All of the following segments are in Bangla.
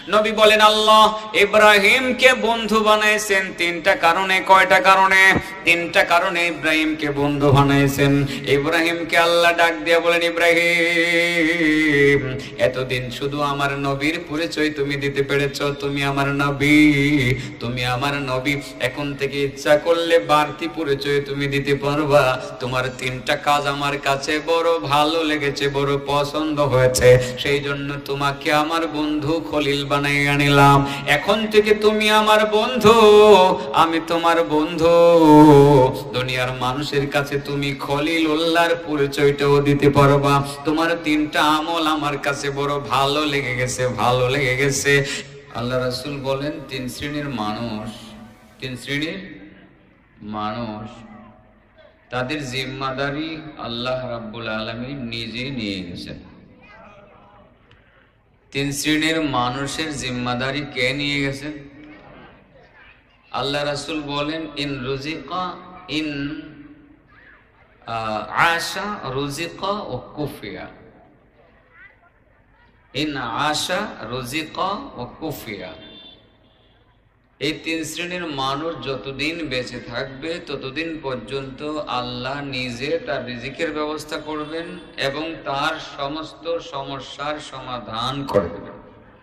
নবী বলেন আল্লাহ ইব্রাহিমকে বন্ধু বানাইছেন তিনটা কারণে। কয়টা কারণে? তিনটা কারণে ইব্রাহিমকে বন্ধু বানাইছেন। ইব্রাহিমকে আল্লাহ ডাক দিয়ে বলেন, ইব্রাহিম এতদিন শুধু আমার নবীর পরিচয় তুমি দিতে পেরেছ, তুমি আমার নবী, তুমি আমার নবী। এখন থেকে ইচ্ছা করলে বাড়তি পরিচয় তুমি দিতে পারবা। তোমার তিনটা কাজ আমার কাছে বড় ভালো লেগেছে, বড় পছন্দ হয়েছে, সেই জন্য তোমাকে আমার বন্ধু খলিল বানাই আনিলাম। এখন থেকে তুমি আমার বন্ধু, আমি তোমার বন্ধু। দুনিয়ার মানুষের কাছে তুমি খলিলুল্লাহর পরিচয়টাও দিতে পারবা। তোমার তিনটা আমল আমার কাছে বড় ভালো লেগে গেছে, ভালো লেগে গেছে। আল্লাহ রাসূল বলেন তিন শ্রেণীর মানুষ, তিন শ্রেণীর মানুষ তাদের জিম্মাদারি আল্লাহ রাব্বুল আলামিন নিজে নিয়ে গেছেন। তিন শ্রেণীর মানুষের জিম্মাদারি কে নিয়ে গেছেন? আল্লাহ রাসূল বলেন ইন রুজিকা ইন আশা রুজিকা ও কুফিয়া, ইন আশা রুজিকা ও কুফিয়া। এই তিন শ্রেণীর মানুষ যতদিন বেঁচে থাকবে ততদিন পর্যন্ত আল্লাহ নিজে তার রিজিকের ব্যবস্থা করবেন এবং তার সমস্ত সমস্যার সমাধান করে দেবেন।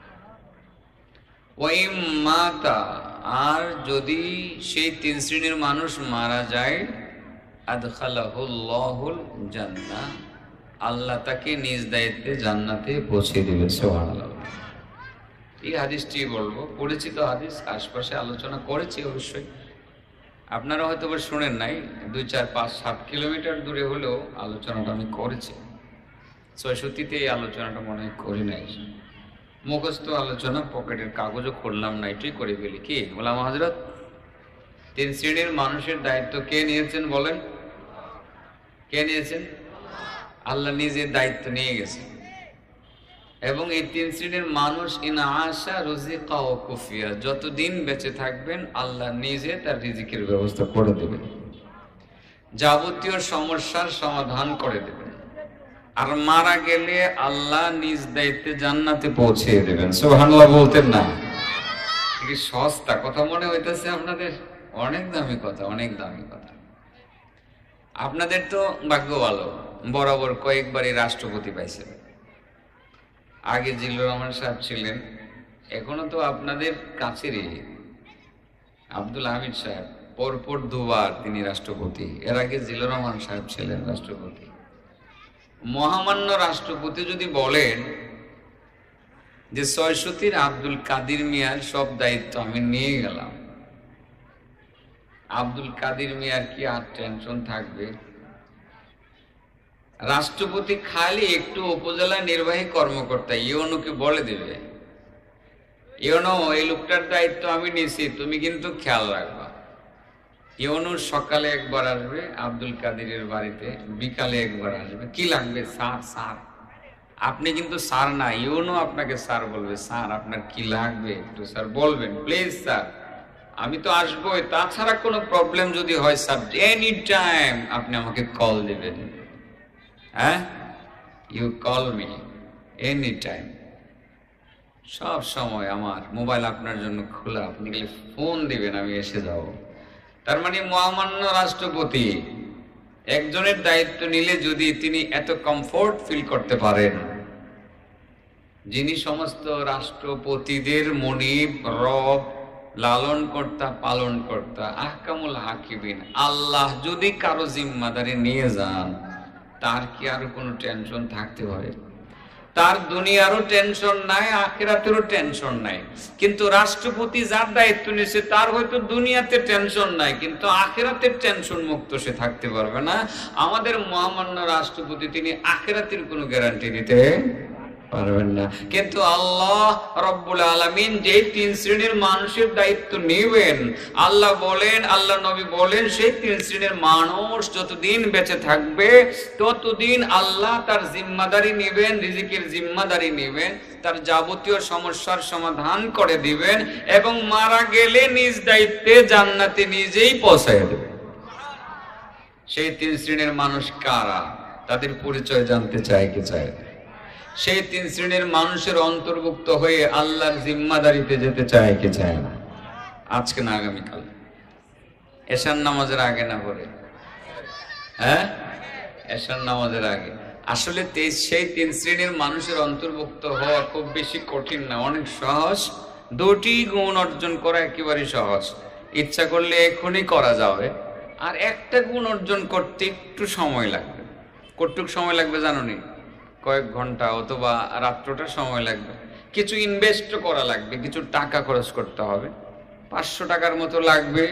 ওই মাতা, আর যদি সেই তিন শ্রেণীর মানুষ মারা যায়, আদখালাহুল্লাহুল জান্নাহ, আল্লাহ তাকে নিজ দায়িত্বে জান্নাতে পৌঁছে দিবে। সুবহানাল্লাহ। এই হাদিসটি বলবো, পরিচিত হাদিস, আশপাশে আলোচনা করেছি অবশ্যই, আপনারা হয়তো শুনেন নাই। 2, 4, 5, 7 কিলোমিটার দূরে হলেও আলোচনাটা আমি করেছি। ৬৬তে এই আলোচনাটা মনে হয় করি নাই। মুখস্থ আলোচনা, পকেটের কাগজও খুললাম না, এটাই করে ফেলি। কি ওলামা হযরত? তিন শ্রেণীর মানুষের দায়িত্ব কে নিয়েছেন বলেন? কে নিয়েছেন? আল্লাহ নিজে দায়িত্ব নিয়ে গেছেন। এবং এই তিন শ্রেণীর মানুষ ইন আশা রুজিকা ও কুফিয়া, যতদিন বেঁচে থাকবেন আল্লাহ নিজে তার রিজিকের ব্যবস্থা করে দেবেন, যাবতীয় সমস্যার সমাধান করে দেবেন। আর মারা গেলে আল্লাহ নিজ দায়িত্বে জান্নাতে পৌঁছে দেবেন। সুবহানাল্লাহ বলতেন না? কি সস্তা কথা মনে হইতেছে আপনাদের? অনেক দামি কথা, অনেক দামি কথা। আপনাদের তো ভাগ্য ভালো, বরাবর কয়েকবারই রাষ্ট্রপতি পাইছেন। আগে জিল্লুর রহমান সাহেব ছিলেন, এখনো তো আপনাদের কাছেরই আব্দুল হামিদ সাহেব, পরপর দুবার তিনি রাষ্ট্রপতি। এর আগে জিল্লুর রহমান সাহেব ছিলেন রাষ্ট্রপতি। মহামান্য রাষ্ট্রপতি যদি বলেন যে ৬৬র আব্দুল কাদির মিয়ার সব দায়িত্ব আমি নিয়ে গেলাম, আব্দুল কাদির মিয়ার কি আর টেনশন থাকবে? রাষ্ট্রপতি খালি একটু উপজেলা নির্বাহী কর্মকর্তা ইউনুকে বলে দেবে, ইউনু এই লোকটার দায়িত্ব আমি নিছি, তুমি কিন্তু খেয়াল রাখবা। ইউনু সকালে একবার আসবে আব্দুল কাদিরের বাড়িতে, বিকালে একবার আসবে। কি লাগবে? Sir, sir. আপনি কিন্তু স্যার না, ইউনু আপনাকে স্যার বলবে। স্যার আপনার কি লাগবে একটু স্যার বলবেন, প্লিজ স্যার, আমি তো আসবোই। তাছাড়া কোনো প্রবলেম যদি হয় স্যার, এনি টাইম আপনি আমাকে কল দিবেন। হ্যাঁ, you call me any time. সব সময় আমার মোবাইল আপনার জন্য খোলা, আপনি খালি ফোন দিবেন, আমি এসে যাব। তার মানে মহামান্য রাষ্ট্রপতি একজনের দায়িত্ব নিলে যদি তিনি এত কমফোর্ট ফিল করতে পারেন, যিনি সমস্ত রাষ্ট্রপতিদের মনিব, রব, লালন কর্তা, পালন কর্তা, আহকামুল হাকিমিন, আল্লাহ যদি কারো জিম্মাদারি নিয়ে যান, তার কি আর কোনো টেনশন থাকতে পারে? তার দুনিয়ারও টেনশন নাই, আখিরাতেরও টেনশন নাই। কিন্তু রাষ্ট্রপতি যার দায়িত্ব নিয়েছে তার হয়তো দুনিয়াতে টেনশন নাই, কিন্তু আখিরাতের টেনশন মুক্ত সে থাকতে পারবে না। আমাদের মহামান্য রাষ্ট্রপতি তিনি আখিরাতের কোনো গ্যারান্টি দিতে পারবেন না। কিন্তু আল্লাহ রব্বুল আলামিন যে তিন শ্রেণীর মানুষের দায়িত্ব নেবেন, আল্লাহ বলেন, আল্লাহ নবী বলেন, সেই তিন শ্রেণীর মানুষ যতদিন বেঁচে থাকবে ততদিন আল্লাহ তার জিম্মাদারি নেবেন, রিজিকের জিম্মাদারি নেবেন, তার যাবতীয় সমস্যার সমাধান করে দিবেন এবং মারা গেলে নিজ দায়িত্বে জান্নাতে নিজেই পৌঁছায় দেবেন। সেই তিন শ্রেণীর মানুষ কারা? তাদের পরিচয় জানতে চাই কি চাই? সেই 3 শ্রেণীর মানুষের অন্তর্ভুক্ত হয়ে আল্লাহর জিম্মাদারিতে যেতে চায় কি চায় না? আজকে না আগামীকাল? এশার নামাজের আগে না পরে? হ্যাঁ, এশার নামাজের আগে। আসলে সেই 3 শ্রেণীর মানুষের অন্তর্ভুক্ত হওয়া খুব বেশি কঠিন না, অনেক সহজ। 2টি গুণ অর্জন করা একেবারে সহজ, ইচ্ছা করলে এখনই করা যাবে। আর একটা গুণ অর্জন করতে একটু সময় লাগবে। কতটুকু সময় লাগবে জানো নি? কয়েক ঘন্টা অথবা রাত্রটা সময় লাগবে। কিছু ইনভেস্ট করা লাগবে, কিছু টাকা খরচ করতে হবে। 500 টাকার মতো লাগবে,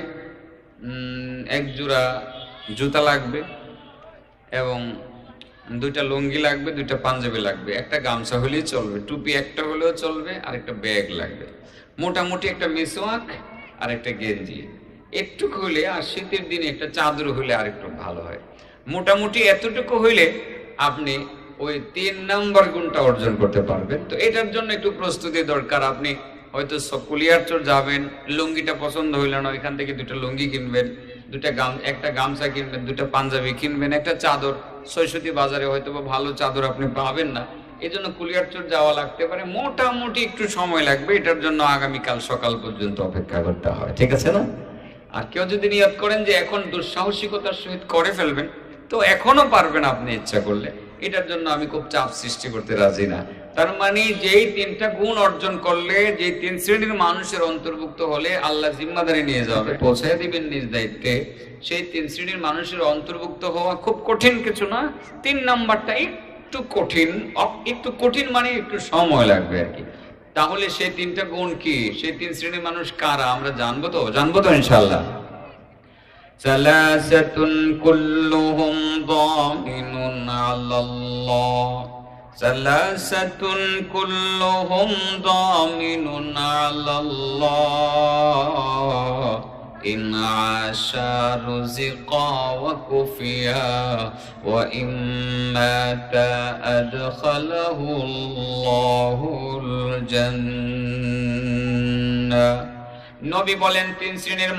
1 জোড়া জুতা লাগবে এবং 2টা লুঙ্গি লাগবে, 2টা পাঞ্জাবি লাগবে, একটা গামছা হলেই চলবে, টুপি একটা হলেও চলবে, আর একটা ব্যাগ লাগবে, মোটামুটি একটা মিসওয়াক আর একটা গেঞ্জি একটু হইলে, আর শীতের দিনে একটা চাদর হইলে আর একটু ভালো হয়। মোটামুটি এতটুকু হইলে আপনি ওই 3 নাম্বার গুণটা অর্জন করতে পারবেন। তো এটার জন্য একটু প্রস্তুতি দরকার। আপনি হয়তো কুলিয়ারচর যাবেন, লুঙ্গিটা পছন্দ হইল না, ওইখান থেকে 2টা লুঙ্গি কিনবেন, একটা গামছা কিনবেন, 2টা পাঞ্জাবি কিনবেন, একটা চাদর। সৈসতী বাজারে হয়তো ভালো চাদর আপনি পাবেন না, এই জন্য কুলিয়ারচর যাওয়া লাগতে পারে। মোটামুটি একটু সময় লাগবে, এটার জন্য আগামীকাল সকাল পর্যন্ত অপেক্ষা করতে হয়, ঠিক আছে না? আর কেউ যদি নিয়ত করেন যে এখন দুঃসাহসিকতার সহিত করে ফেলবেন, তো এখনো পারবেন আপনি ইচ্ছা করলে। এটার জন্য আমি খুব চাপ সৃষ্টি করতে রাজি না। তার মানে যেই 3টা গুণ অর্জন করলে, যে 3 শ্রেণীর মানুষের অন্তর্ভুক্ত হলে আল্লাহ জিম্মাদারি নিয়ে যাবে, পৌঁছায় দিবেন নিজ দায়িত্বে, সেই 3 শ্রেণীর মানুষের অন্তর্ভুক্ত হওয়া খুব কঠিন কিছু না। 3 নাম্বারটা একটু কঠিন মানে একটু সময় লাগবে আর কি। তাহলে সেই 3টা গুণ কি, সেই 3 শ্রেণীর মানুষ কারা আমরা জানবো তো ইনশাআল্লাহ। সালাসাতুন কুল্লুহুম দামিনুন আলাল্লাহ, সালাসাতুন কুল্লুহুম দামিনুন আলাল্লাহ, ইন আশা রুজিকা ওয়া কুফিয়া ওয়া ইম্মাতা আদখালাহুল্লাহুল জান্নাহ। নবী বলেন 3 শ্রেণীর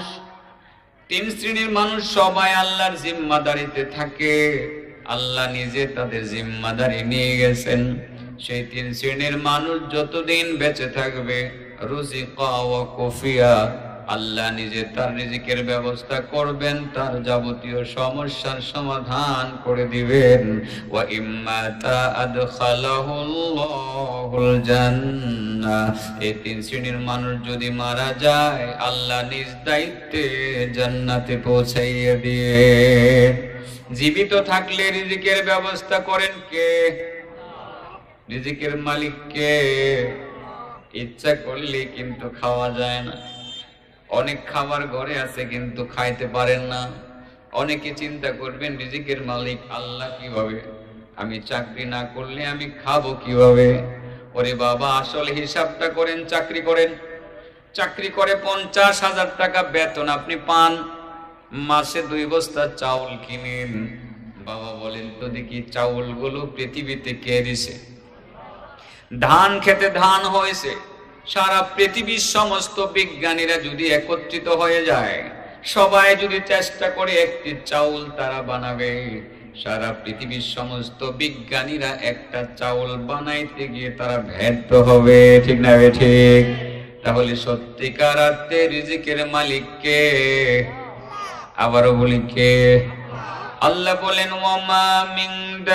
মানুষ সবাই আল্লাহর জিম্মাদারিতে থাকে। আল্লাহ নিজে তাদের জিম্মাদারি নিয়ে গেছেন। সেই 3 শ্রেণীর মানুষ যতদিন বেঁচে থাকবে, রুজিকা ওয়া কুফিয়া, আল্লাহ নিজে তার রিজিকের ব্যবস্থা করবেন, তার যাবতীয় সমস্যার সমাধান করে দিবেন। ওয়া ইম্মাতা আদখালাহুল্লাহুল জান্নাহ, এই 3 শ্রেণীর মানুষ যদি মারা যায়, আল্লাহ নিজ দায়িত্বে জান্নাতে পৌঁছাইয়ে দিয়ে। জীবিত থাকলে রিজিকের ব্যবস্থা করেন কে? রিজিকের মালিক কে? ইচ্ছা করলে কিন্তু খাওয়া যায় না। অনেক খাবার ঘরে আছে কিন্তু খাইতে পারেন না। অনেকে চিন্তা করবেন রিজিকের মালিক আল্লাহ কিভাবে, আমি চাকরি না করলে আমি খাবো কিভাবে? ওরে বাবা, আসল হিসাবটা করেন। চাকরি করে 50,000 টাকা বেতন আপনি পান, মাসে 2 বস্তা চাউল কিনেন। বাবা বলেন তো দেখি, চাউলগুলো পৃথিবীতে কে দিছে? ধান খেতে ধান হয়েছে। সারা পৃথিবীর সমস্ত বিজ্ঞানীরা যদি একত্রিত হয়ে যায়, সবাই যদি চেষ্টা করে একটি চাউল তারা বানাবে, সারা পৃথিবীর সমস্ত বিজ্ঞানীরা একটা চাউল বানাইতে গিয়ে তারা ব্যর্থ হবে, ঠিক না? ঠিক। তাহলে সত্যিকার অর্থে রিজিকের মালিক কে? আবারও বলি কে? আল্লাহ বলেন, ওয়ামা মিন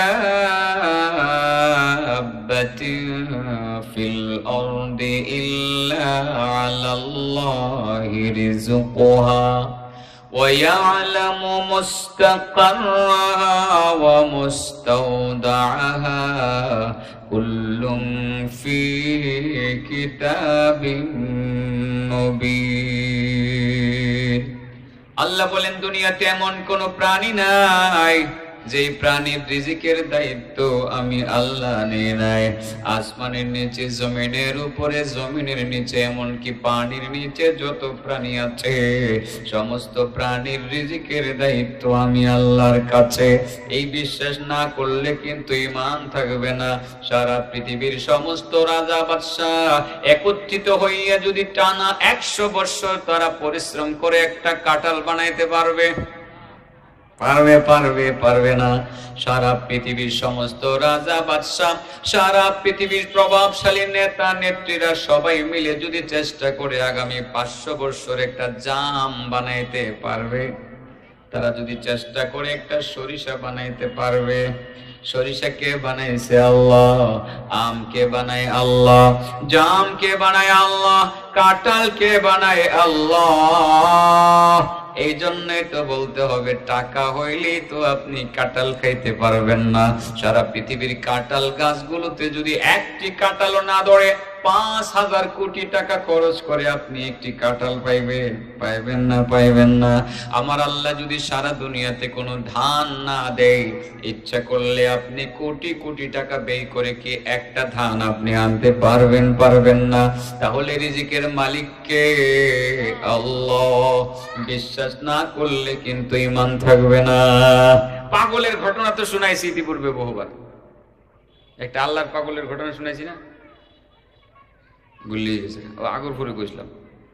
দাব্বাতিন ফিল আরদি ইল্লা আলাল্লাহি রিজকুহা ওয়া ইয়ালামু মুস্তাকাররাহা ওয়া মুস্তাওদাআহা কুল্লুম ফি কিতাবিন মুবিন। আল্লাহ বলেন, দুনিয়াতে এমন কোন প্রাণী নাই যে প্রাণীর রিজিকের দায়িত্ব আমি আল্লাহ নিয়ে নাই। আসমানের নিচে, জমিনের উপরে, জমিনের নিচে, এমনকি পানির নিচে যত প্রাণী আছে, সমস্ত প্রাণীর রিজিকের দায়িত্ব আমি আল্লাহর কাছে। এই বিশ্বাস না করলে কিন্তু ঈমান থাকবে না। সারা পৃথিবীর সমস্ত রাজা বাদশাহ একত্রিত হইয়া যদি টানা 100 বছর তারা পরিশ্রম করে একটা কাঁঠাল বানাইতে পারবে, পারবে পারবে পারবে না। সারা পৃথিবীর সমস্ত রাজা বাদশাহ, সারা পৃথিবীর প্রভাবশালী নেতা নেত্রীরা সবাই মিলে যদি চেষ্টা করে আগামী 500 বছর একটা জাম বানাইতে পারবে, তারা যদি চেষ্টা করে একটা সরিষা বানাইতে পারবে। সরিষা কে বানাইছে? আল্লাহ। আম কে বানায়? আল্লাহ। জাম কে বানায়? আল্লাহ। কাঁঠাল কে বানায়? আল্লাহ। এই জন্যই তো বলতে হবে, টাকা হইলেই তো আপনি কাঁঠাল খাইতে পারবেন না। সারা পৃথিবীর কাঁঠাল গাছগুলোতে যদি একটি কাঁঠালও না ধরে 5000 কোটি টাকা খরচ করে আপনি একটি কাঁঠাল পাইবেন? পাইবেন না, পাইবেন না। আমার আল্লাহ যদি সারা দুনিয়াতে কোনো ধান না দেয়, ইচ্ছা করলে আপনি কোটি কোটি টাকা ব্যয় করে কি একটা ধান আপনি আনতে পারবেন? পারবেন না। তাহলে রিজিকের মালিক কে? আল্লাহ। বিশ্বাস না করলে কিন্তু ঈমান থাকবে না। পাগলের ঘটনা তো শুনাইছি ইতিপূর্বে বহুবার। একটা আল্লাহর পাগলের ঘটনা শুনাইছি না? ভুলিয়ে গেছে, আগরপুরে কইছিলাম,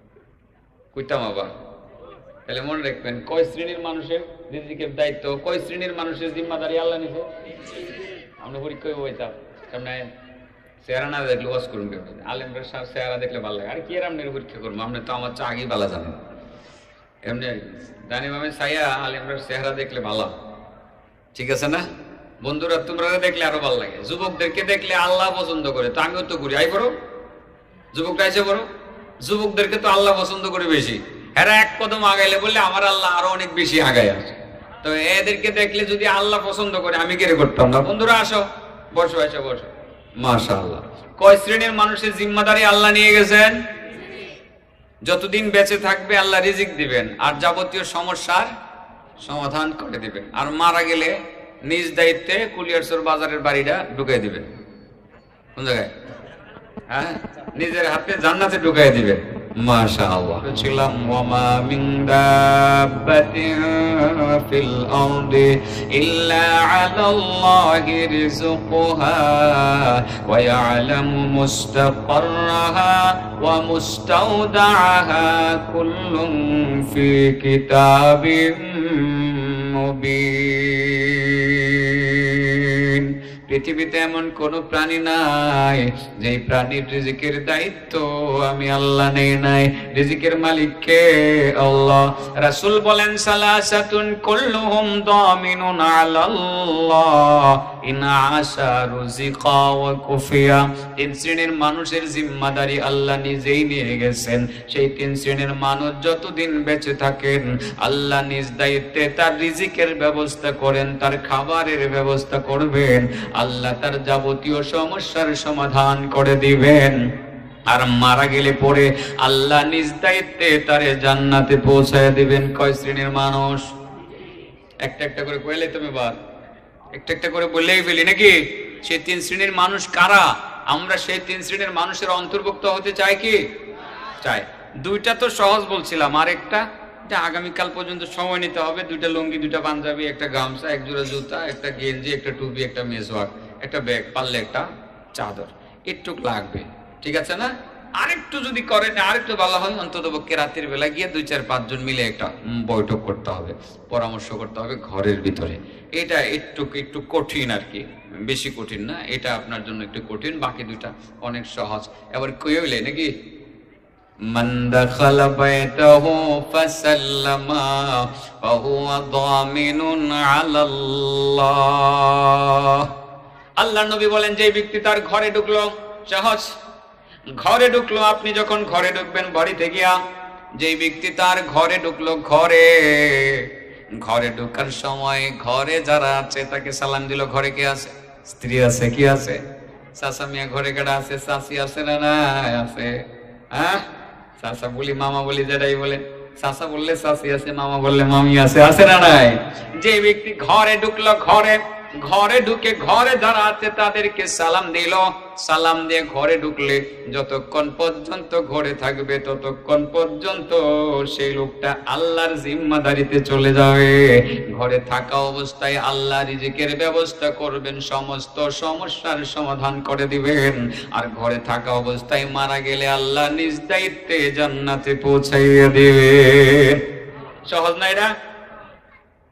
কইতাম আবার। তাহলে মনে রাখবেন, কয় শ্রেণীর মানুষের রিজিকের দায়িত্ব, কয় শ্রেণীর মানুষের জিম্মাদারি আল্লাহ নিছে। আমরা পরীক্ষায় বইতাম, সামনে চেহারা না দেখলে ওয়াজ করুন কেমন, আলেমরা চেহারা দেখলে ভালো লাগে। আর কি আর আপনার পরীক্ষা করবো, আপনি তো আমার চা আগেই ভালো জানেন। এমনি জানি আমি ছায়া আলেমরা চেহারা দেখলে ভালো, ঠিক আছে না? বন্ধুরা তোমরা দেখলে আরো ভালো লাগে। যুবকদেরকে দেখলে আল্লাহ পছন্দ করে, তো আমিও তো করি। আই বড় যুবকরা এসে বড়, যুবকদেরকে তো আল্লাহ পছন্দ করে বেশি। এরা এক কদম আগাইলে বললে আমার আল্লাহ আরো অনেক বেশি আগায় আছে। তো এদেরকে দেখলে যদি আল্লাহ পছন্দ করে, আমি কেড়ে করতাম না। বন্ধুরা আসো, বসো, এসে বসো। মাশাআল্লাহ। কয় শ্রেণীর মানুষের জিম্মাদারি আল্লাহ নিয়ে গেছেন? যতদিন বেঁচে থাকবে আল্লাহ রিজিক দিবেন আর যাবতীয় সমস্যার সমাধান করে দিবেন। আর মারা গেলে নিজ দায়িত্বে কুলিয়ারচর বাজারের বাড়িটা ঢুকাই দিবেন। কোন জায়গায়? হ্যাঁ, নিজের হাতে জান্নাতে ঢুকাই দিবেন। মাশাআল্লাহ। ছিলাম ওয়ামা মিন দাব্বাতিন ফিল আরদি ইল্লা আলাল্লাহি রিজকুহা ওয়া ইয়ালামু মুস্তাকাররাহা ওয়া মুস্তাওদাআহা কুল্লুন ফি কিতাবিম মুবিন। পৃথিবীতে এমন কোন প্রাণী নাই যে প্রাণীর রিজিকের দায়িত্ব আমি আল্লাহ নেই নাই। রিজিকের মালিক কে? আল্লাহ। রাসূল বলেন, সালাসাতুন কুল্লুহুম দামিনুন আলাল্লাহ ইন আশা রুজিকা ওয়া কুফিয়া। 3 শ্রেণীর মানুষের জিম্মাদারি আল্লাহ নিজেই নিয়ে গেছেন। সেই 3 শ্রেণীর মানুষ যতদিন বেঁচে থাকেন আল্লাহ নিজ দায়িত্বে তার রিজিকের ব্যবস্থা করেন, তার খাবারের ব্যবস্থা করবেন, আল্লাহ তার যাবতীয় সমস্যার সমাধান করে দিবেন। আর মারা গেলে পরে আল্লাহ নিজ দায়িত্বে তারে জান্নাতে পৌঁছায় দিবেন। কয় শ্রেণীর মানুষ? একটা একটা করে কইলে তুমি বার একটা একটা করে বললেই ফেলি নাকি? সেই 3 শ্রেণীর মানুষ কারা? আমরা সেই 3 শ্রেণীর মানুষের অন্তর্ভুক্ত হতে চাই কি? চাই। 2টা তো সহজ বলছিলাম, আর একটা আগামীকাল পর্যন্ত সময় নিতে হবে। 2টা লুঙ্গি, 2টা পাঞ্জাবি, একটা গামছা, এক জোড়া জুতা, একটা গেঞ্জি, একটা টুপি, একটা মেসওয়াক, একটা ব্যাগ, পারলে একটা চাদর, একটু লাগবে। ঠিক আছে না? আরেকটু যদি করেন আরেকটু ভালো হয়। অন্তত পক্ষে রাতের বেলা গিয়ে 2-4-5 জন মিলে একটা বৈঠক করতে হবে, পরামর্শ করতে হবে ঘরের ভিতরে। এটা একটু কঠিন আর কি, বেশি কঠিন না। এটা আপনার জন্য একটু কঠিন, বাকি 2টা অনেক সহজ। এবার কইলে নাকি মান দাখালা বাইতাহু ফাসাল্লামা ফাহুয়া দামিনুন আলাল্লাহ। আল্লাহর নবী বলেন, যে ব্যক্তি তার ঘরে ঢুকলো, সহজ, ঘরে ঢুকলো, আপনি যখন ঘরে ঢুকবেন বাড়িতে গিয়া, যে ব্যক্তি তার ঘরে ঢুকলো, ঘরে ঢুকার সময় ঘরে যারা আছে তাকে সালাম দিল। ঘরে কে আছে? স্ত্রী আছে, কি আছে? চাচা মিয়া ঘরে কেডা আছে? চাচি আছে না? না আছে। হ্যাঁ, চাচা বলি, মামা বলি, যেটাই বলে। চাচা বললে চাচি আছে, মামা বললে মামি আছে, আছে না নাই? যে ব্যক্তি ঘরে ঢুকলো, ঘরে ঢুকে ঘরে যারা আছে তাদেরকে সালাম দিল। সালাম দিয়ে ঘরে ঢুকলে যতক্ষণ পর্যন্ত ঘরে থাকবে ততক্ষণ পর্যন্ত সেই লোকটা আল্লাহর জিম্মাদারিতে চলে যাবে। ঘরে থাকা অবস্থায় আল্লাহ রিজিকের ব্যবস্থা করবেন, সমস্ত সমস্যার সমাধান করে দিবেন। আর ঘরে থাকা অবস্থায় মারা গেলে আল্লাহ নিজ দায়িত্বে জান্নাতে পৌঁছাইয়া দিবেন। সহজ না এটা?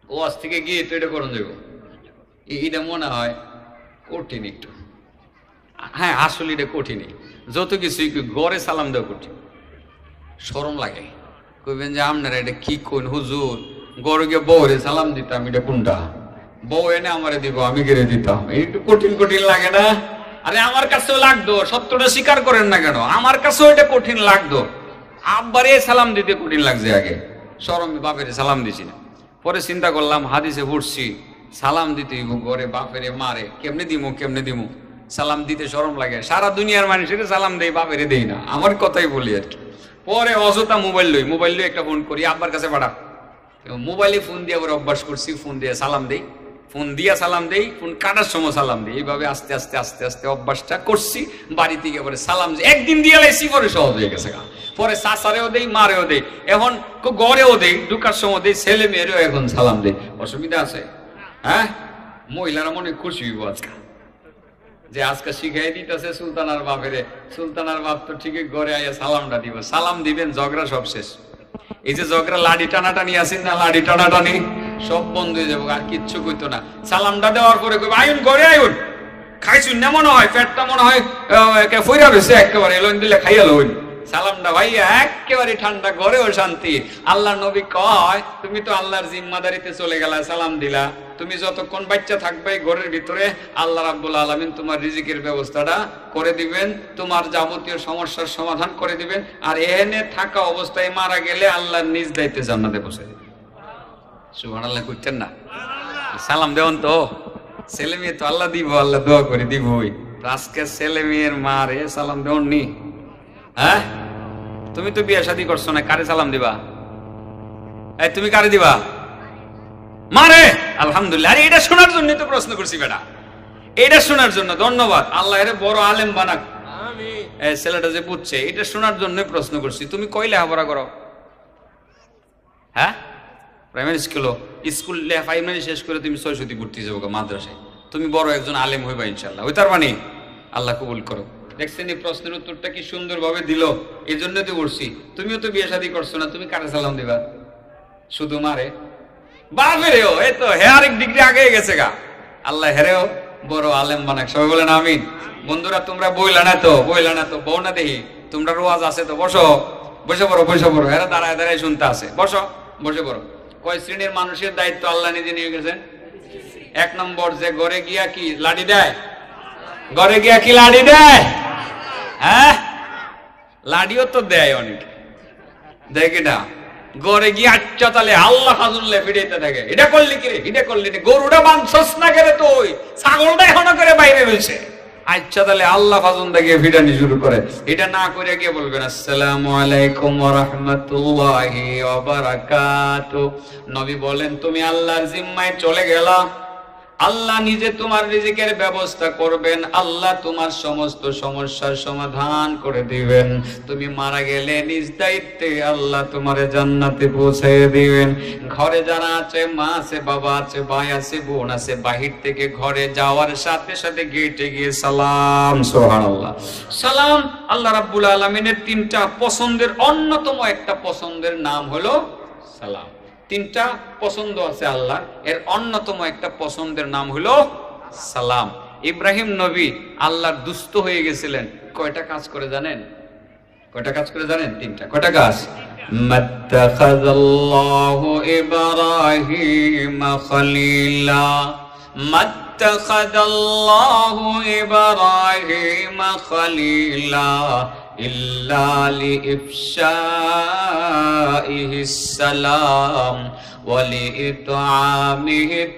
ওয়াজ থেকে গিয়ে তো এটা করুন যাবো, এটা মনে হয় কঠিন একটু। হ্যাঁ আসলে এটা কঠিনই, যত কিছুই গড়ে সালাম দেওয়া কঠিন, শরম লাগে। কইবেন যে আপনারা এটা কি কোন হুজুর, গড়ে গিয়ে বউরে সালাম দিতাম, এটা কোনটা? বউ এনে আমারে দিব, আমি গেড়ে দিতাম, একটু কঠিন কঠিন লাগে না? আরে আমার কাছেও লাগতো, সত্যটা স্বীকার করেন না কেন? আমার কাছেও এটা কঠিন লাগতো। আব্বারে সালাম দিতে কঠিন লাগছে আগে, শরমে বাপেরে সালাম দিছি না। পরে চিন্তা করলাম হাদিসে পড়ছি সালাম দিতে ঘরে বাপেরে মারে, কেমনে দিমু সালাম দিতে শরম লাগে। সারা দুনিয়ার মানুষের সালাম দেই, বাপেরে দেই না, আমার কথাই বলি আর কি। পরে অযথা মোবাইল লই একটা ফোন করি, আব্বার কাছে পাঠা, মোবাইলে ফোন দিয়ে আবার অভ্যাস করছি, ফোন দিয়ে সালাম দেই, ফোন দিয়া সালাম দেই, ফোন কাটার সময় সালাম দেই, এইভাবে আস্তে আস্তে আস্তে আস্তে অভ্যাসটা করছি। বাড়ি থেকে পরে সালাম একদিন দিয়ে লাইছি, পরে সহজ হয়ে গেছে। পরে চাচারেও দেই, মারেও দেই, এখন গড়েও দেই, ঢুকার সময় দেই, ছেলে মেয়েরও এখন সালাম দেই। অসুবিধা আছে? হ্যাঁ, মহিলারা মনে খুশি হইব আজকে, যে আজকে শিখাই দিতেছে সুলতানার বাপেরে। সুলতানার বাপ তো ঠিকই ঘরে আইয়া সালামটা দিব, সালাম দিবেন, ঝগড়া সব শেষ। এই যে ঝগড়া লাডি টানাটানি আছেন না, লাডি টানাটানি সব বন্ধ হয়ে যাবো, আর কিচ্ছু কইতো না। সালামটা দেওয়ার পরে কইব আইন ঘরে আইন, খাইছুন না মনে হয়, পেটটা মনে হয় ফইরা রয়েছে একেবারে, এলোন দিলে খাইয়া লইন। সালামটা ভাইয়া একেবারে ঠান্ডা, ঘরেও শান্তি। আল্লাহ নবী কয় তুমি তো আল্লাহর জিম্মাদারিতে চলে গেলা, সালাম দিলা, তুমি যতক্ষণ বাচ্চা থাকবে ঘরের ভিতরে আল্লাহ রাব্বুল আলামিন তোমার রিজিকের ব্যবস্থাটা করে দিবেন, তোমার যাবতীয় সমস্যার সমাধান করে দিবেন। আর এখানে থাকা অবস্থায় মারা গেলে আল্লাহর নিজ দায়িত্বে জান্নাতে পৌঁছে দিবেন। সুবহানাল্লাহ করতেন না? সালাম দেওয়ান তো ছেলে মেয়ে তো আল্লাহ দিব, আল্লাহ দোয়া করে দিবই। আজকে ছেলে মেয়ের মারে সালাম দেওয়ান নি? হ্যাঁ, তুমি তো বিয়ে শাদী করছো না, কারে সালাম দিবা? এই তুমি কারে দিবা? মারে। আলহামদুলিল্লাহ। আরে এটা শোনার জন্য তো প্রশ্ন করছি বেটা, এটা শোনার জন্য। ধন্যবাদ, আল্লাহ এর বড় আলেম বানাক। আমিন। এই ছেলেটা যে বুঝছে, এটা শোনার জন্য প্রশ্ন করছি। তুমি কই লেখাপড়া করো? হ্যাঁ, প্রাইমারি স্কুল প্রাইমারি শেষ করে তুমি 600 ভর্তি যাবো মাদ্রাসায়, তুমি বড় একজন আলেম হইবা ইনশাআল্লাহ। ওই তার মানে আল্লাহ কবুল করো। দেখছেন এই প্রশ্নের উত্তরটা কি সুন্দর ভাবে দিল, এই জন্য তো বলছি। তুমিও তো বিয়ে শাদী করছো না, তুমি কারে সালাম দিবা? শুধু মারে? বাপেরেও এই তো হে আরেক ডিগ্রি আগে গেছে গা। আল্লাহ হেরেও বড় আলেম বানাক। সবাই বলেন আমিন। বন্ধুরা তোমরা বইলা না তো বউ না দেখি, তোমরা রোয়াজ আছে তো বসো, বসে পড়ো। এরা দাঁড়ায় দাঁড়ায় শুনতে আছে, বসে পড়ো। কয় শ্রেণীর মানুষের দায়িত্ব আল্লাহ নিজে নিয়ে গেছেন? 1 নম্বর, যে ঘরে গিয়া কি লাঠি দেয়? ঘরে গিয়া কি লাঠি দেয়? হ্যাঁ, লাঠিও তো দেয় অনেক, দেখি না ঘরে গিয়ে আচ্ছা তাহলে আল্লাহ ফাজুল্লাহ ফিরাইতে থাকে। এটা করলি কি রে, এটা করলি না, গরুটা বাঁধছস না করে, তুই ছাগলটা এখনো করে বাইরে রয়েছে, আচ্ছা তাহলে আল্লাহ ফাজুন দেখে ফিরানি শুরু করে। এটা না করে গিয়ে বলবেন আসসালামু আলাইকুম ওয়া রাহমাতুল্লাহি ওয়া বারাকাতুহু। নবী বলেন তুমি আল্লাহর জিম্মায় চলে গেলা, আল্লাহ নিজে তোমার রিজিকের ব্যবস্থা করবেন, আল্লাহ তোমার সমস্ত সমস্যার সমাধান করে দিবেন। তুমি মারা গেলে নিজ দায়িত্বে আল্লাহ তোমার জান্নাতে পৌঁছে দিবেন। ঘরে যারা আছে, মা আছে, বাবা আছে, ভাই আছে, বোন আছে, বাহির থেকে ঘরে যাওয়ার সাথে সাথে গেটে গিয়ে সালাম। সুবহানাল্লাহ। সালাম আল্লাহ রাব্বুল আলামিনের 3টা পছন্দের অন্যতম একটা পছন্দের নাম হলো সালাম। 3টা পছন্দ আছে আল্লাহ, এর অন্যতম একটা পছন্দের নাম হলো সালাম। ইব্রাহিম নবী আল্লাহর দুস্থ হয়ে গেছিলেন, কয়টা কাজ করে জানেন? 3টা। কয়টা কাজ? মাত্তাখাযাল্লাহু ইব্রাহিম খলিলা, মাত্তাখাযাল্লাহু ইব্রাহিম খলিলা ইল্লা লিইফশাইহিস সালাম ওয়া লিইতআমিহিত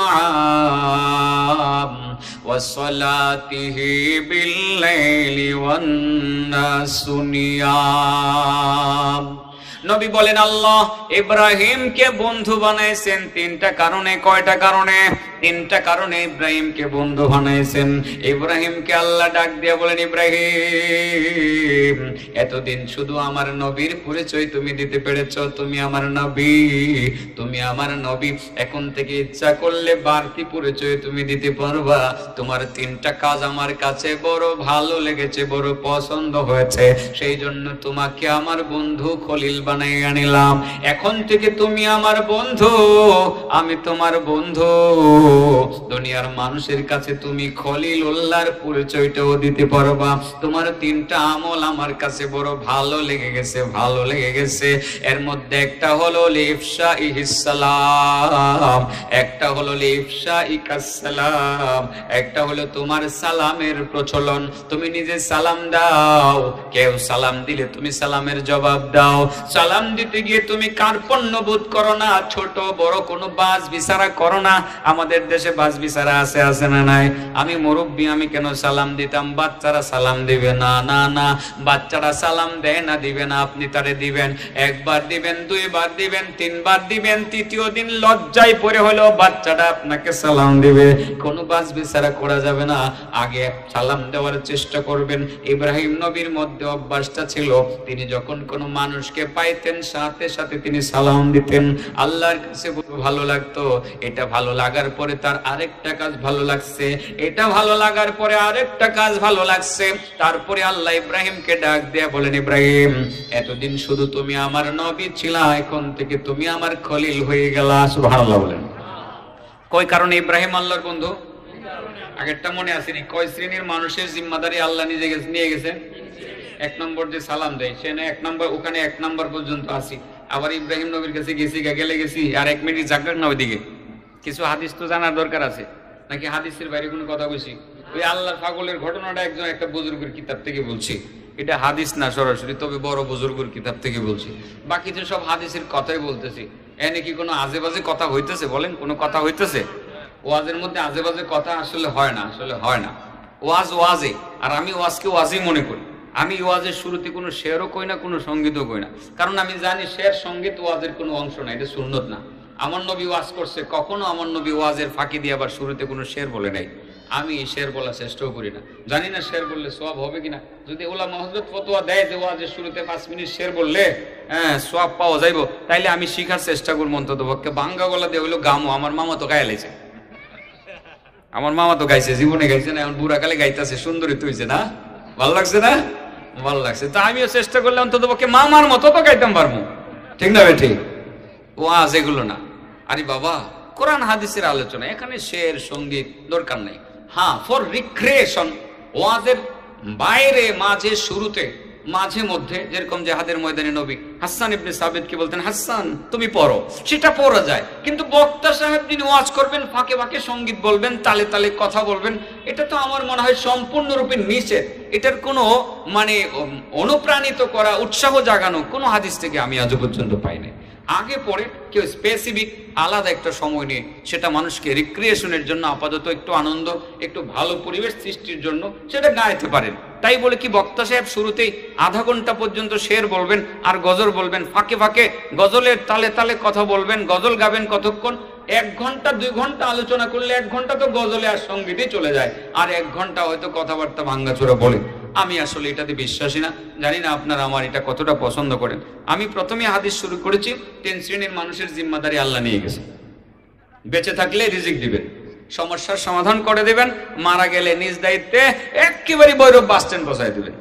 তাআম ওয়া সালাতিহি বিল-লাইলি ওয়ান-নাসু নিয়াম। নবী বলেন আল্লাহ ইব্রাহিমকে বন্ধু বানাইছেন 3টা কারণে। কয়টা কারণে? তিনটা কারণে ইব্রাহিমকে বন্ধু বানাইছেন। ইব্রাহিমকে আল্লাহ ডাক দিয়ে বলেন, ইব্রাহিম এতদিন শুধু আমার নবীর পরিচয় তুমি দিতে পেরেছো, তুমি আমার নবী, তুমি আমার নবী, এখন থেকে ইচ্ছা করলে বাড়তি পরিচয় তুমি দিতে পারবা। তোমার তিনটা কাজ আমার কাছে বড় ভালো লেগেছে, বড় পছন্দ হয়েছে, সেই জন্য তোমাকে আমার বন্ধু খলিল বানাই আনিলাম। এখন থেকে তুমি আমার বন্ধু, আমি তোমার বন্ধু। দুনিয়ার মানুষের কাছে তুমি খলিলুল্লাহর পরিচয়টাও দিতে পারবা। তোমার তিনটা আমল আমার কাছে বড় ভালো লেগে গেছে, ভালো লেগে গেছে। এর মধ্যে একটা হলো লিফশা ইহিসালাম, একটা হলো লিফশা ইকাসালাম, একটা হলো তোমার সালামের প্রচলন। তুমি নিজে সালাম দাও, কেউ সালাম দিলে তুমি সালামের জবাব দাও। সালাম দিতে গিয়ে তুমি কার্পণ্য বোধ করো না, ছোট বড় কোনো বাস বিচারা করো না। আমাদের দেশে বাস বিচারা আছে, আছে না নাই? আমি মুরব্বী, আমি কেন সালাম দিতাম? বাচ্চারা সালাম দিবে না, না না, বাচ্চারা সালাম দেয় না, দিবে না, আপনি তারে দিবেন। একবার দিবেন, দুইবার দিবেন, তিনবার দিবেন, তৃতীয় দিন লজ্জায় পড়ে হলেও বাচ্চাটা আপনাকে সালাম দিবে। কোনো বাস বিচারা করা যাবে না, আগে সালাম দেওয়ার চেষ্টা করবেন। ইব্রাহিম নবীর মধ্যে অভ্যাসটা ছিল, তিনি যখন কোনো মানুষকে পাইতেন সাথে সাথে তিনি সালাম দিতেন। আল্লাহর কাছে ভালো লাগতো। এটা ভালো লাগার পরে তার আরেকটা কাজ ভালো লাগছে, এটা ভালো লাগার পরে আরেকটা কাজ ভালো লাগছে। তারপরে আল্লাহ ইব্রাহিমকে ডাক দিয়ে বলেন, ইব্রাহিম এতদিন শুধু তুমি আমার নবী ছিলা, এখন থেকে তুমি আমার খলিল হয়ে গেলা। সুবহানাল্লাহ বলেন। কয় কারণে ইব্রাহিম আল্লাহর বন্ধু? আগেরটা মনে আসেনি? কয় শ্রেণীর মানুষের জিম্মাদারি আল্লাহ নিজে নিয়ে গেছেন? এক নম্বর যে সালাম দেয় সে না, এক নম্বর, ওখানে এক নম্বর পর্যন্ত আসি। আবার ইব্রাহিম নবীর কাছে গেছি, গেলে গেছি, আর 1 মিনিট জাগাক না ওইদিকে। কিছু হাদিস তো জানার দরকার আছে, নাকি হাদিসের বাইরে কোনো কথা বলছি? ওই আল্লাহর পাগলের ঘটনাটা একজন একটা বুজুর্গের কিতাব থেকে বলছি, এটা হাদিস না সরাসরি, তবে বড় বুজুর্গের কিতাব থেকে বলছি। বাকি যে সব হাদিসের কথাই বলতেছি। এনে কি কোনো আজে বাজে কথা হইতেছে? বলেন, কোনো কথা হইতেছে? ওয়াজের মধ্যে আজে বাজে কথা আসলে হয় না, আসলে হয় না। ওয়াজ ওয়াজে, আর আমি ওয়াজকে ওয়াজই মনে করি। আমি ওয়াজের শুরুতে কোনো শেরও কই না, কোনো সঙ্গীতও কই না, কারণ আমি জানি শের সঙ্গীত ওয়াজের কোনো অংশ না, এটা সুন্নত না। আমার নবী ওয়াজ করছে, কখনো আমার নবী ওয়াজের ফাঁকি দিয়ে আবার শুরুতে কোনো শের বলে নাই। আমি শের বলার চেষ্টাও করি না, জানি না শের বললে সওয়াব হবে কিনা। যদি উলামা হযরত ফতোয়া দেয় যে ওয়াজের শুরুতে 5 মিনিট শের বললে সওয়াব পাওয়া যাইব, তাইলে আমি শিখার চেষ্টা করব। অন্তত পক্ষে বাঙ্গা গলা দিয়ে হইলো গামো। আমার মামা তো গায়ে লাইছে, আমার মামা তো গাইছে, জীবনে গাইছে না, এখন বুড়া কালে গাইতেছে, সুন্দরী তুইছে না, ভালো লাগছে না? ভালো লাগছে। তা আমিও চেষ্টা করলে অন্তত পক্ষে মামার মতো তো গাইতাম পারবো, ঠিক না ভাই? ঠিক। ওয়াজ এগুলো না। আরে বাবা, কোরআন হাদিসের আলোচনা, এখানে শের সঙ্গীত দরকার নাই। হ্যাঁ, ফর রিক্রিয়েশন, ওয়াজের বাইরে মাঝে শুরুতে মাঝে মধ্যে, যেরকম জেহাদের ময়দানে নবী হাসান ইবনে সাবিত কি বলতেন, হাসান তুমি পড়ো, সেটা পড়া যায়। কিন্তু বক্তা সাহেব যিনি ওয়াজ করবেন ফাঁকে ফাঁকে সঙ্গীত বলবেন, তালে তালে কথা বলবেন, এটা তো আমার মনে হয় সম্পূর্ণরূপে নিষেধ। এটার কোনো মানে অনুপ্রাণিত করা, উৎসাহ জাগানো কোনো হাদিস থেকে আমি আজ পর্যন্ত পাইনি। আগে পরে কেউ স্পেসিফিক আলাদা একটা সময় নিয়ে সেটা মানুষকে রিক্রিয়েশনের জন্য, আপাতত একটু আনন্দ, একটু ভালো পরিবেশ সৃষ্টির জন্য সেটা গাইতে পারেন। তাই বলে কি বক্তা সাহেব শুরুতেই আধা ঘন্টা পর্যন্ত শের বলবেন আর গজল বলবেন, ফাঁকে ফাঁকে গজলের তালে তালে কথা বলবেন, গজল গাবেন কতক্ষণ? 1 ঘন্টা 2 ঘন্টা আলোচনা করলে 1 ঘন্টা তো গজলে আর সঙ্গীতে চলে যায়, আর 1 ঘন্টা হয়তো কথাবার্তা ভাঙ্গাচোরা বলে। আমি আসলে এটাতে বিশ্বাসী না, জানি না আপনারা আমার এটা কতটা পছন্দ করেন। আমি প্রথমে হাদিস শুরু করেছি, 3 শ্রেণীর মানুষের জিম্মাদারি আল্লাহ নিয়ে গেছে। বেঁচে থাকলে রিজিক দিবেন, সমস্যার সমাধান করে দেবেন, মারা গেলে নিজ দায়িত্বে একেবারে বৈরব বাস স্ট্যান্ড বসাই দিবেন।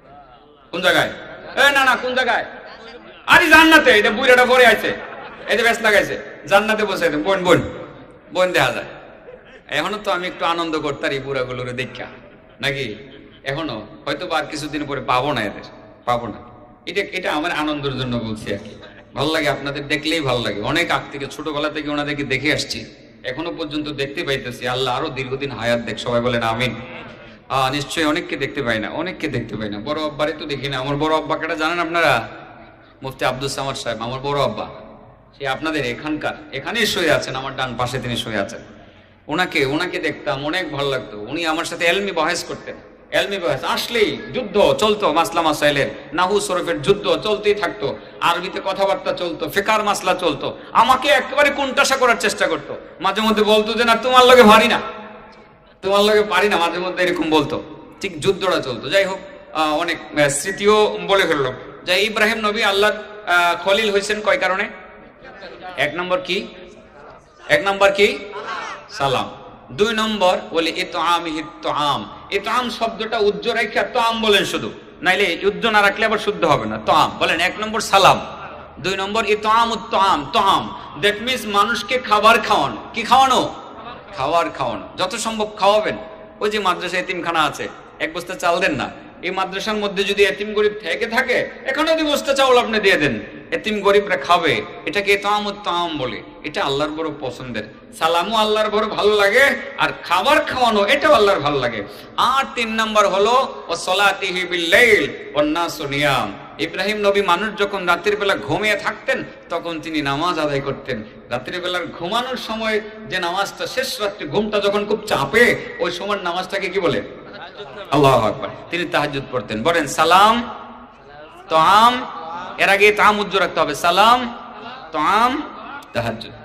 কোন জায়গায়? না না, কোন জায়গায়? আরে জান্নাতে। এটা বুড়াটা পরে আছে, এই যে ব্যস্ত লাগাইছে, জান্নাতে বসাই দেন। বোন বোন বোন দেখা যায়। এখনো তো আমি একটু আনন্দ করতারি বুড়াগুলোর দেখা, নাকি? এখনো হয়তো আর কিছুদিন পরে পাবো না, এদের পাবো না। এটা আমার আনন্দের জন্য বলছি আর কি। ভালো লাগে, আপনাদের দেখলেই ভালো লাগে। অনেক আগ থেকে, ছোটবেলা থেকে ওনাদেরকে দেখে আসছি, এখনো পর্যন্ত দেখতে পাইতেছি। আল্লাহ আরো দীর্ঘদিন হায়াত দেখ, সবাই বলেন আমিন। নিশ্চয়ই অনেককে দেখতে পাই না, অনেককে দেখতে পাই না। বড় আব্বারে তো দেখি না। আমার বড় আব্বাকে জানেন আপনারা? মুফতি আব্দুল সামাদ সাহেব, আমার বড় আব্বা। সে আপনাদের এখানেই শুয়ে আছেন, আমার ডান পাশে তিনি শুয়ে আছেন। ওনাকে দেখতাম, অনেক ভালো লাগতো। উনি আমার সাথে এলমি বহেস করতেন। এলমি বয়স আসলেই যুদ্ধ চলতো, মাসলা মাসাইলের নাহু সরফের যুদ্ধ চলতেই থাকতো, আরবিতে কথাবার্তা চলতো, ফিকার মাসলা চলতো। আমাকে একেবারে কোণঠাসা করার চেষ্টা করতো, মাঝে মধ্যে বলতো যে না তোমার লগে পারি না, তোমার লগে পারি না, মাঝে মধ্যে এরকম বলতো। ঠিক যুদ্ধটা চলতো। যাই হোক, অনেক স্মৃতিও বলে ফেললো। যাই, ইব্রাহিম নবী আল্লাহ খলিল হয়েছেন কয় কারণে? এক নম্বর কি? এক নম্বর কি? সালাম। দুই নম্বর বলে ইতআমিহি তাআম। ইতআম শব্দটা উজ্জ রেখে তাআম বলেন শুধু, নাইলে উজ্জ না রাখলে আবার শুদ্ধ হবে না। তাআম বলেন। এক নম্বর সালাম, দুই নম্বর ইতআমুত তাআম। তাআম দ্যাট মিন্স মানুষকে খাবার খাওয়ানো। কি খাওয়ানো? খাবার খাওয়ানো। যত সম্ভব খাওয়াবেন। ওই যে মাদ্রাসা এতিমখানা আছে, এক বস্তা চাল দেন না, এই মাদ্রাসার মধ্যে যদি এতিম গরিব থেকে থাকে, এখানে 2 বস্তা চাউল আপনি দিয়ে দেন, এতিম গরিবরা খাবে। এটাকে ইতআমুত তাআম বলে। এটা আল্লাহর বড় পছন্দের। সালামও আল্লাহর বড় ভালো লাগে, আর খাবার খাওয়ানো এটাও আল্লাহর ভালো লাগে। আর 3 নম্বর হলো ওয়াসসালাতিহি বিল-লাইল ওয়ান-নাসু নিয়াম। ইব্রাহিম নবী মানুষ যখন রাতের বেলা ঘুমিয়ে থাকতেন তখন তিনি নামাজ আদায় করতেন। রাতের বেলার ঘুমানোর সময় যে নামাজটা, শেষ রাত্রে ঘুমটা যখন খুব চাপে, ওই সময় নামাজটাকে কি বলে? আল্লাহু আকবার। তিনি তাহাজ্জুদ পড়তেন। বলেন সালাম, তাআম, এর আগে তাআম উজ্জ রাখতে হবে। সালাম, তাআম, তাহাজ্জুদ।